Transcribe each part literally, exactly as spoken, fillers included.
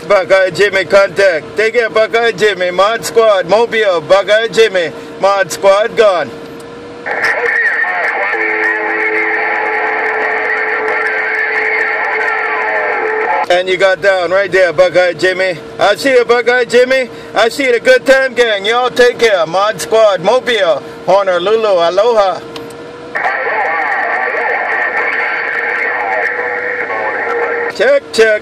Buckeye Jimmy, contact. Take care, Buckeye Jimmy. Mod Squad, Mobile. Buckeye Jimmy. Mod Squad, gone. And you got down right there, Buckeye Jimmy. I see you, Buckeye Jimmy. I see the good time gang. Y'all take care. Mod Squad, Mobile, Honolulu, aloha. Check, check.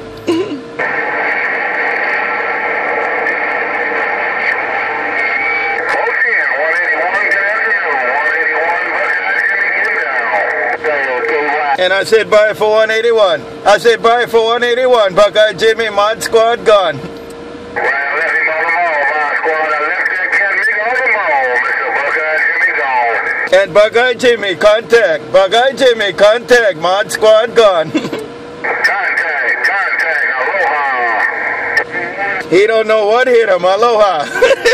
And I said bye for one eighty-one. I said bye for one eighty-one. Buckeye Jimmy, Mod Squad, gone. Well, I left him on the mall, Mod Squad. I left that cat nigga on the mall, Mister Buckeye Jimmy gone. And Buckeye Jimmy, contact. Buckeye Jimmy, contact. Mod Squad, gone. Contact, contact, aloha. He don't know what hit him. Aloha.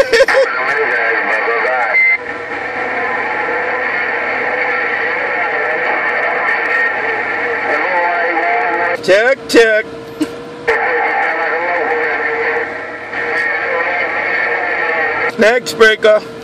Check, check. Next breaker.